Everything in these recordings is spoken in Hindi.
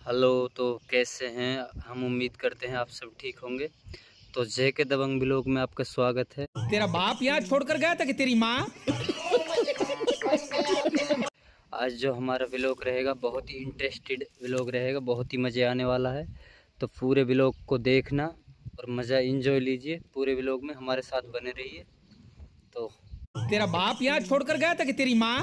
हेलो, तो कैसे हैं? हम उम्मीद करते हैं आप सब ठीक होंगे। तो जय के दबंग व्लॉग में आपका स्वागत है। तेरा बाप यहाँ छोड़कर गया था कि तेरी माँ? आज जो हमारा व्लॉग रहेगा बहुत ही इंटरेस्टेड व्लॉग रहेगा, बहुत ही मज़े आने वाला है। तो पूरे व्लॉग को देखना और मज़ा एंजॉय लीजिए। पूरे व्लॉग में हमारे साथ बने रहिए। तो तेरा बाप यहाँ छोड़कर गया था कि तेरी माँ?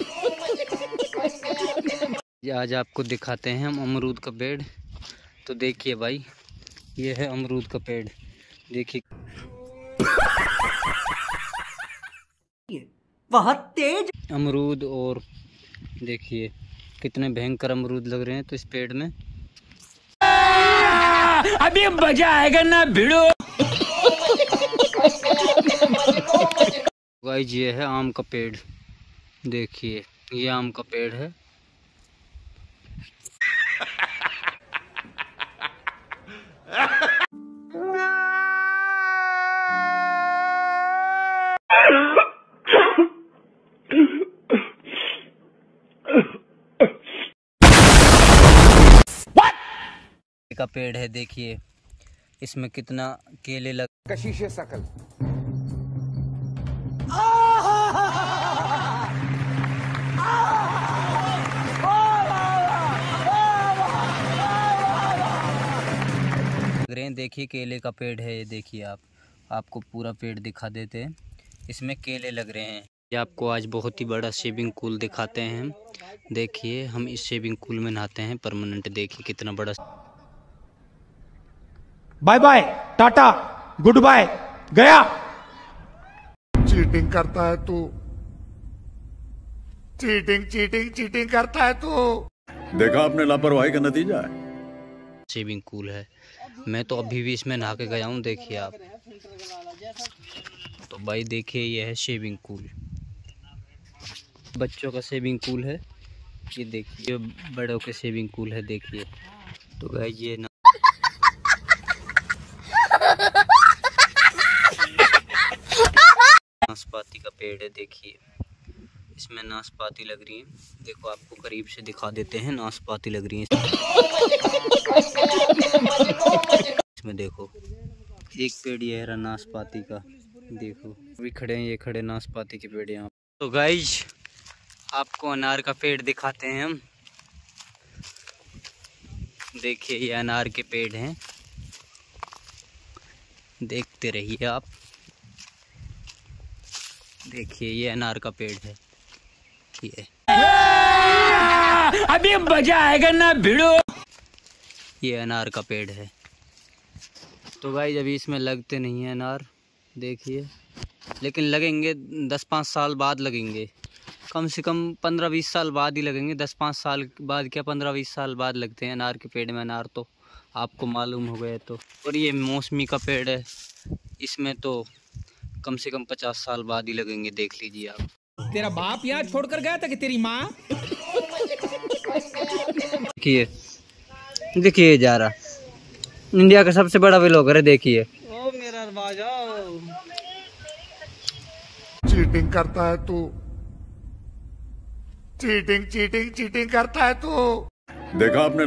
आज आपको दिखाते हैं हम अमरूद का पेड़। तो देखिए भाई, ये है अमरूद का पेड़। देखिए बहुत तेज अमरूद, और देखिए कितने भयंकर अमरूद लग रहे हैं तो इस पेड़ में। अभी मजा आएगा ना भिड़ो। गाइस, ये है आम का पेड़। देखिए ये आम का पेड़ है। का पेड़ है, देखिए इसमें कितना केले लग। कशिश सकल रहे हैं। देखिए केले का पेड़ है ये। देखिए आपको पूरा पेड़ दिखा देते हैं। इसमें केले लग रहे हैं। ये आपको आज बहुत ही बड़ा स्विमिंग पूल दिखाते हैं हम। देखिए हम इस स्विमिंग पूल में नहाते हैं परमानेंट। देखिए कितना बड़ा। Bye bye tata good bye गया। चीटिंग करता है तू, चीटिंग चीटिंग चीटिंग करता है तू। देखा आपने लापरवाही का नतीजा है। स्विमिंग पूल है, मैं तो अभी भी इसमें नहा के गया हूँ। देखिए आप। तो भाई देखिए ये है स्विमिंग पूल, बच्चों का स्विमिंग पूल है। ये देखिए बड़ों के स्विमिंग पूल है। देखिए तो भाई ये नाशपाती का पेड़ है। देखिए इसमें नाशपाती लग रही है। देखो आपको करीब से दिखा देते हैं। नाशपाती लग रही है इसमें। देखो एक पेड़ ये है नाशपाती का। देखो अभी खड़े हैं, ये खड़े नाशपाती के पेड़ यहाँ। तो गाइज आपको अनार का पेड़ दिखाते हैं हम। देखिए ये अनार के पेड़ हैं, देखते रहिए आप। देखिए ये अनार का पेड़ है। ये अभी मजा आएगा ना भिड़ो। ये अनार का पेड़ है। तो गाइस अभी इसमें लगते नहीं हैं अनार, देखिए, लेकिन लगेंगे 10-5 साल बाद लगेंगे। कम से कम 15-20 साल बाद ही लगेंगे। 10-5 साल बाद क्या, 15-20 साल बाद लगते हैं अनार के पेड़ में अनार। तो आपको मालूम हो गया तो। और ये मौसमी का पेड़ है, इसमें तो कम से कम 50 साल बाद ही लगेंगे। देख लीजिए आप। तेरा बाप यहाँ छोड़कर गया था कि तेरी माँ? देखिए देखिए जा रहा इंडिया का सबसे बड़ा व्लॉगर है। देखिए ओ मेरा बाजा। चीटिंग करता है तू, चीटिंग चीटिंग चीटिंग करता है तू। देखा आपने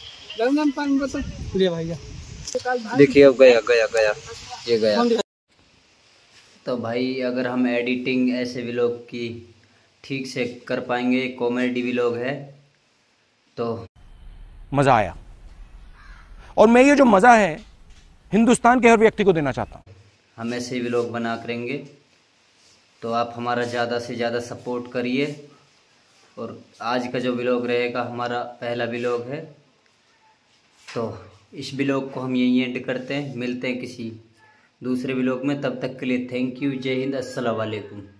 ले भैया। देखिए अब गया गया गया, ये गया। तो भाई अगर हम एडिटिंग ऐसे व्लॉग की ठीक से कर पाएंगे, कॉमेडी व्लॉग है तो मज़ा आया। और मैं ये जो मज़ा है हिंदुस्तान के हर व्यक्ति को देना चाहता हूँ। हम ऐसे व्लॉग बना करेंगे। तो आप हमारा ज़्यादा से ज़्यादा सपोर्ट करिए। और आज का जो व्लॉग रहेगा हमारा पहला व्लॉग है। तो इस व्लॉग को हम यहीं एंड करते हैं। मिलते हैं किसी दूसरे व्लॉग में। तब तक के लिए थैंक यू। जय हिंद, अस्सलाम वालेकुम।